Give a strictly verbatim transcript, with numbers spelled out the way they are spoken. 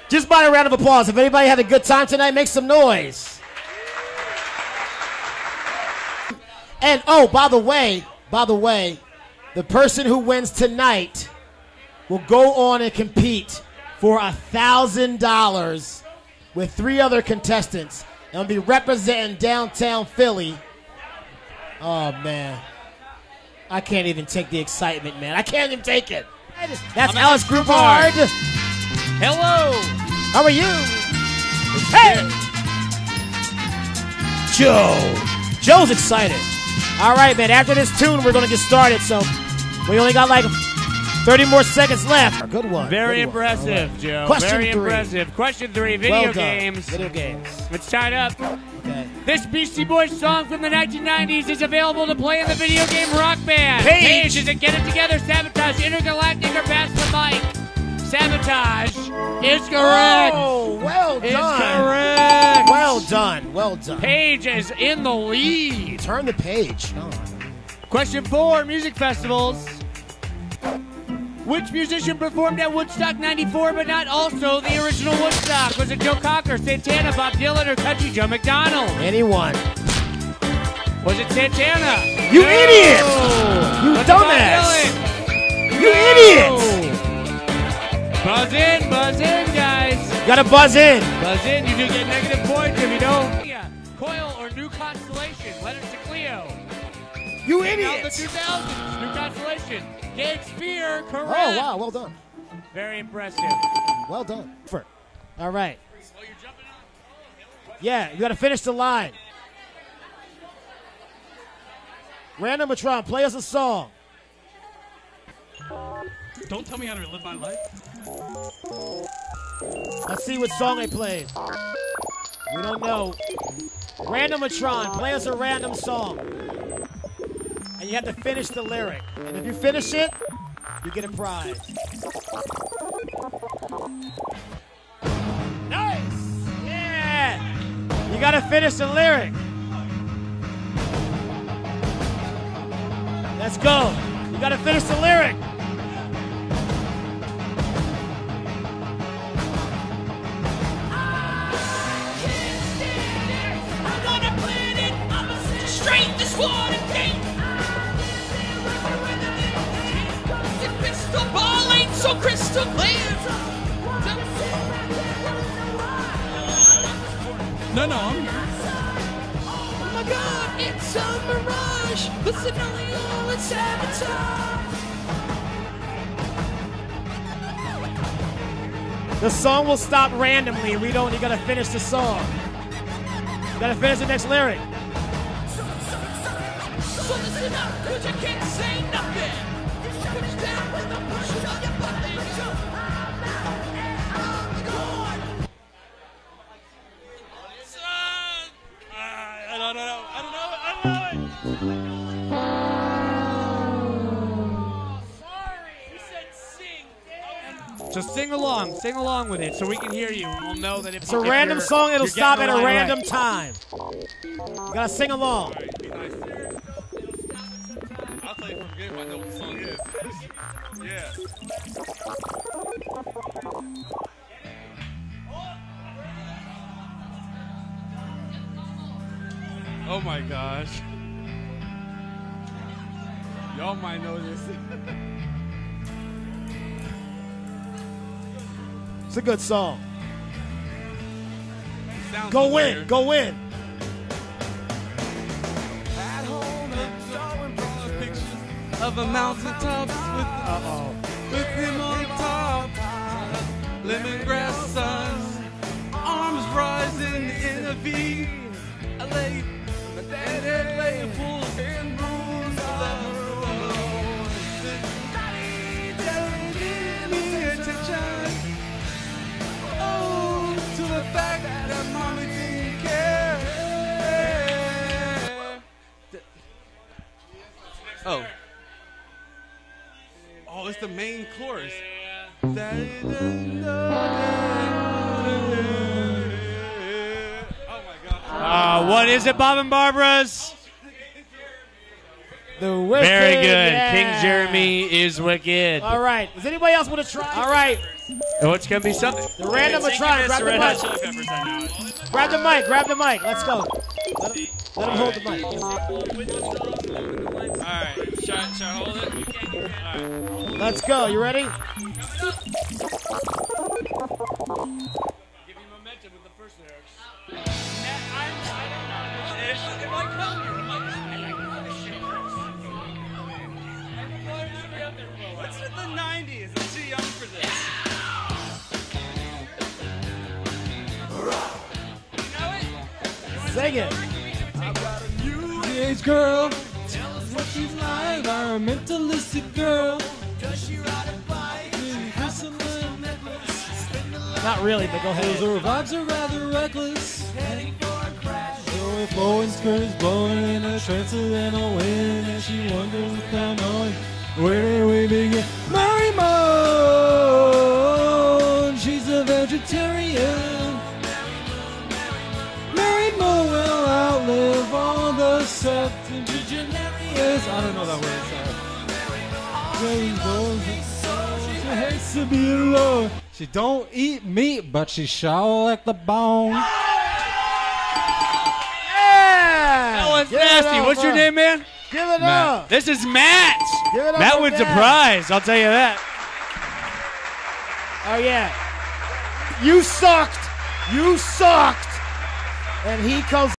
Just by a round of applause. If anybody had a good time tonight, make some noise. And, oh, by the way, by the way, the person who wins tonight will go on and compete for a thousand dollars with three other contestants. And will be representing downtown Philly. Oh, man. I can't even take the excitement, man. I can't even take it. That's I'm Alex Groupard. Hello. How are you? Hey. Joe. Joe's excited. All right, man. After this tune, we're going to get started. So we only got like thirty more seconds left. Good one. Very Good one. impressive, Right. Joe. Question Very three. impressive. Question three, video Well done. games. Video games. It's tied up. Okay. This Beastie Boys song from the nineteen nineties is available to play in the video game Rock Band. Paige. Paige is it Get It Together, Sabotage, Intergalactic, or Pass the Mic? Sabotage is correct. Oh, well Is done. correct. Well done. Well done. Paige is in the lead. Turn the page. Oh. Question four, music festivals. Which musician performed at Woodstock ninety-four but not also the original Woodstock? Was it Joe Cocker, Santana, Bob Dylan, or Country Joe McDonald? Anyone. Was it Santana? You No. idiot! You Was it Bob dumbass! Dylan? You No. idiot! Buzz in, buzz in, guys. Gotta buzz in. Buzz in, you do get negative points if you don't. Yeah. Coil or New Constellation? Letters to Cleo. You Now the idiot! two thousands, New Constellation. Gage Spear, correct. Oh, wow. Well done. Very impressive. Well done. All right. Yeah, you gotta finish the line. Randomatron, play us a song. Don't tell me how to live my life. Let's see what song they played. We don't know. Randomatron, play us a random song. And you have to finish the lyric. And if you finish it, you get a prize. Nice! Yeah! You gotta finish the lyric. Let's go. You gotta finish the lyric. Straight this water gate. The crystal ball ain't so crystal clear. No, no, I'm here. Oh my God, it's a mirage. The scenario is sabotage. The song will stop randomly. We don't. You gotta finish the song. You gotta finish the next lyric. So listen up, cause you can't say nothing. Push down with the push of your button. I don't know. I don't know. I don't know it. Sorry. You said sing. So sing along, sing along with it so we can hear you and we'll know that if It's a if random you're- song. It'll you're stop at getting a the line random right. time. You gotta sing along. I'll tell you from the beginning if I know what the song is. Yeah. Oh my gosh. Y'all might know this. It's a good song. Sounds Go familiar. win. Go win. At home, drawing broad pictures of a mountain tops with, Uh-oh. with him on top. Lemongrass suns, arms rising in a V. I lay, my dad lay a pool and rules of love. Daddy, daddy, give me attention. Oh, to the fact that mommy didn't care. Oh. Oh, it's the main chorus. Oh my God. Uh, what is it, Bob and Barbara's? The Wicked. Very good. Yeah. King Jeremy is wicked. All right. Does anybody else want to try? All right. Oh, it's gonna be something. The random Matron, grab the Red Hot mic. Chili Peppers, I know it. Grab the mic, grab the mic. Let's go. Let him, let him hold the mic. Alright, should, I- should I hold it? Alright. Let's go. You ready? Give you momentum with the first lyrics. What's with the nineties? I'm too young for this. Sing it. Teenage girl, tell us what she's like. Environmentalistic girl. Does she ride a bike? Not really, but go ahead. Her vibes are rather reckless. Heading for a crash. So her flowing skirt is blowing in a transcendental wind, and she wonders without knowing where did we begin. Mary Moon, she's a vegetarian. Mary Moon will outlive all the septuagenarians. I don't know that word, sorry. Mary Moon, she hates to be alone. She don't eat meat, but she sure like the bone. Yeah! That was Give it nasty. up, What's your bro. name, man? Give it Matt. up. This is Matt. Give it up Matt for wins a Matt. prize. I'll tell you that. Oh, yeah. You sucked. You sucked. And he comes